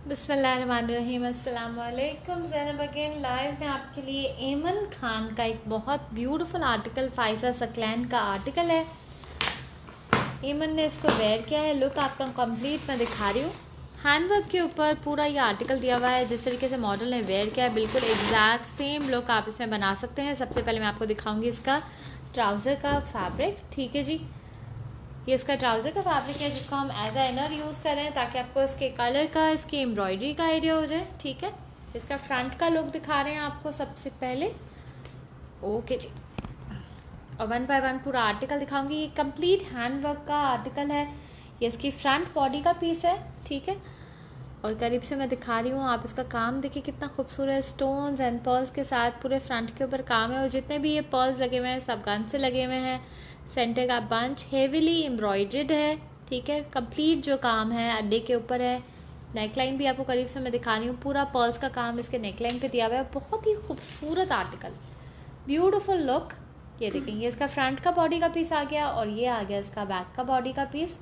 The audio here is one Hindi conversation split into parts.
बिस्मिल्लाहिर्रहमानिर्रहीम। अस्सलाम वालेकुम। ज़ैनब अगेन लाइव में आपके लिए एमन खान का एक बहुत ब्यूटीफुल आर्टिकल, फाइजा सकलैन का आर्टिकल है। एमन ने इसको वेयर किया है। लुक आपका कंप्लीट मैं दिखा रही हूँ। हैंडवर्क के ऊपर पूरा ये आर्टिकल दिया हुआ है। जिस तरीके से मॉडल ने वेयर किया है बिल्कुल एग्जैक्ट सेम लुक आप इसमें बना सकते हैं। सबसे पहले मैं आपको दिखाऊंगी इसका ट्राउज़र का फैब्रिक। ठीक है जी, ये इसका ट्राउज़र का फैब्रिक है जिसको हम एज अ इनर यूज़ कर रहे हैं ताकि आपको इसके कलर का, इसकी एम्ब्रॉयडरी का आइडिया हो जाए। ठीक है, इसका फ्रंट का लुक दिखा रहे हैं आपको सबसे पहले। ओके जी, और वन बाय वन पूरा आर्टिकल दिखाऊंगी। ये कंप्लीट हैंड वर्क का आर्टिकल है। ये इसकी फ्रंट बॉडी का पीस है। ठीक है, और करीब से मैं दिखा रही हूँ। आप इसका काम देखिए कितना खूबसूरत स्टोन्स एंड पर्ल्स के साथ पूरे फ्रंट के ऊपर काम है। और जितने भी ये पर्ल्स लगे हुए हैं सब गन से लगे हुए हैं। सेंटर का बंच हेवीली एम्ब्रॉयड्रिड है। ठीक है, कंप्लीट जो काम है अड्डे के ऊपर है। नेकलाइन भी आपको करीब से मैं दिखा रही हूँ। पूरा पर्ल्स का काम इसके नेकलाइन पे दिया हुआ है। बहुत ही खूबसूरत आर्टिकल, ब्यूटीफुल लुक। ये देखेंगे, इसका फ्रंट का बॉडी का पीस आ गया और ये आ गया इसका बैक का बॉडी का पीस।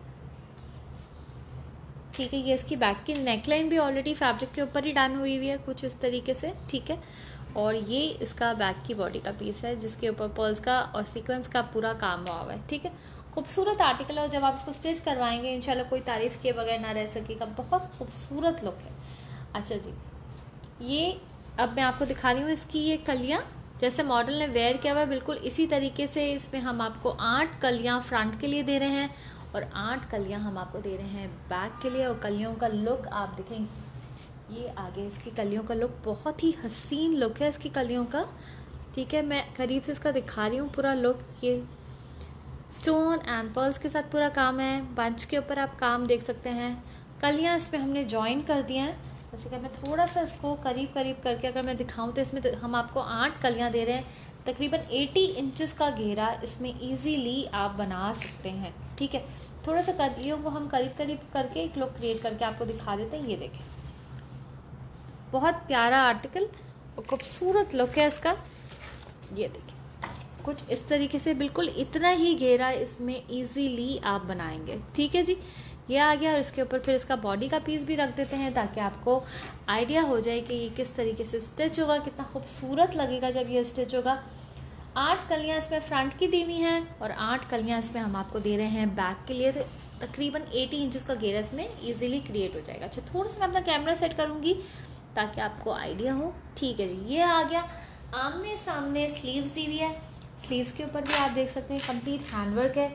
ठीक है, ये इसकी बैक की नेकलाइन भी ऑलरेडी फैब्रिक के ऊपर ही डन हुई हुई है कुछ इस तरीके से। ठीक है, और ये इसका बैक की बॉडी का पीस है जिसके ऊपर पर्ल्स का और सीक्वेंस का पूरा काम हुआ हुआ है। ठीक है, खूबसूरत आर्टिकल है और जब आप इसको स्टिच करवाएंगे इंशाल्लाह कोई तारीफ़ किए बगैर ना रह सकेगा। बहुत खूबसूरत लुक है। अच्छा जी, ये अब मैं आपको दिखा रही हूँ इसकी ये कलियाँ। जैसे मॉडल ने वेयर किया हुआ है बिल्कुल इसी तरीके से इसमें हम आपको 8 कलियाँ फ्रंट के लिए दे रहे हैं और 8 कलियाँ हम आपको दे रहे हैं बैक के लिए। और कलियों का लुक आप देखेंगे, ये आगे इसकी कलियों का लुक बहुत ही हसीन लुक है इसकी कलियों का। ठीक है, मैं करीब से इसका दिखा रही हूँ पूरा लुक। ये स्टोन एंड पर्ल्स के साथ पूरा काम है। बंच के ऊपर आप काम देख सकते हैं। कलियाँ इसमें हमने जॉइन कर दिया है। जैसे कि मैं थोड़ा सा इसको करीब करीब करके अगर मैं दिखाऊं तो इसमें हम आपको 8 कलियाँ दे रहे हैं। तकरीबन 80 इंचेस का घेरा इसमें इजीली आप बना सकते हैं। ठीक है, थोड़ा सा कलियों को हम करीब करीब करके एक लुक क्रिएट करके आपको दिखा देते हैं। ये देखें, बहुत प्यारा आर्टिकल और खूबसूरत लुक है इसका। ये देखिए, कुछ इस तरीके से बिल्कुल इतना ही घेरा इसमें इजीली आप बनाएंगे। ठीक है जी, ये आ गया। और इसके ऊपर फिर इसका बॉडी का पीस भी रख देते हैं ताकि आपको आइडिया हो जाए कि ये किस तरीके से स्टिच होगा, कितना खूबसूरत लगेगा जब ये स्टिच होगा। 8 कलियाँ इसमें फ्रंट की दी हुई हैं और 8 कलियाँ इसमें हम आपको दे रहे हैं बैक के लिए। तो तकरीबन 80 इंचेस का घेरा इसमें ईजिली क्रिएट हो जाएगा। अच्छा, थोड़ा सा मैं अपना कैमरा सेट करूँगी ताकि आपको आइडिया हो। ठीक है जी, ये आ गया। आमने सामने स्लीव्स दी हुई है। स्लीव्स के ऊपर भी आप देख सकते हैं कंप्लीट हैंडवर्क है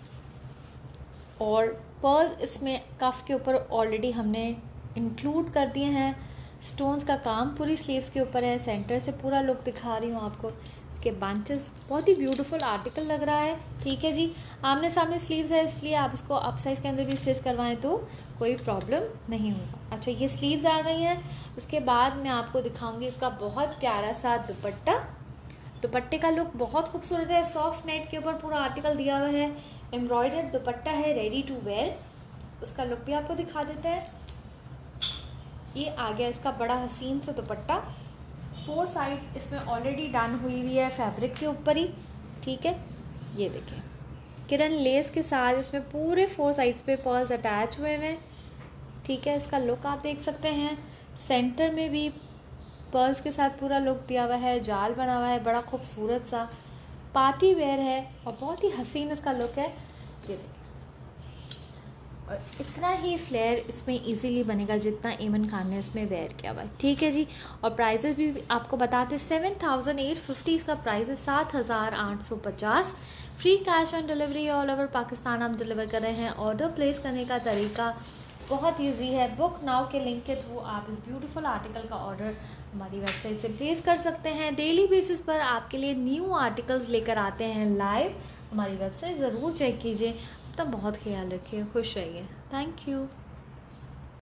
और पर्ल्स इसमें कफ के ऊपर ऑलरेडी हमने इंक्लूड कर दिए हैं। स्टोन्स का काम पूरी स्लीव्स के ऊपर है। सेंटर से पूरा लुक दिखा रही हूँ आपको। इसके बंचेस बहुत ही ब्यूटीफुल आर्टिकल लग रहा है। ठीक है जी, आमने सामने स्लीव्स है इसलिए आप इसको अप साइज़ के अंदर भी स्टिच करवाएं तो कोई प्रॉब्लम नहीं होगा। अच्छा, ये स्लीव्स आ गई हैं। इसके बाद मैं आपको दिखाऊंगी इसका बहुत प्यारा सा दुपट्टा। दुपट्टे का लुक बहुत खूबसूरत है। सॉफ्ट नेट के ऊपर पूरा आर्टिकल दिया हुआ है। एम्ब्रॉयडर्ड दुपट्टा है, रेडी टू वेयर। उसका लुक भी आपको दिखा देते हैं। ये आ गया इसका बड़ा हसीन सा दुपट्टा। 4 साइड्स इसमें ऑलरेडी डन हुई हुई है फैब्रिक के ऊपर ही। ठीक है, ये देखें, किरण लेस के साथ इसमें पूरे 4 साइड्स पे पर्ल्स अटैच हुए हैं। ठीक है, इसका लुक आप देख सकते हैं। सेंटर में भी पर्ल्स के साथ पूरा लुक दिया हुआ है। जाल बना हुआ है, बड़ा खूबसूरत सा पार्टी वेयर है और बहुत ही हसीन इसका लुक है। ये देखिए, और इतना ही फ्लेयर इसमें इजीली बनेगा जितना एमन खान ने इसमें वेयर किया हुआ है। ठीक है जी, और प्राइजेस भी आपको बताते 7850 इसका प्राइस है। 7850। Free cash on delivery all over Pakistan हम डिलीवर कर रहे हैं। ऑर्डर प्लेस करने का तरीका बहुत ईजी है। बुक नाउ के लिंक के थ्रू आप इस ब्यूटीफुल आर्टिकल का ऑर्डर हमारी वेबसाइट से प्लेस कर सकते हैं। डेली बेसिस पर आपके लिए न्यू आर्टिकल्स लेकर आते हैं लाइव। हमारी वेबसाइट ज़रूर चेक कीजिए। अपना बहुत ख्याल रखिए, खुश रहिए। Thank you.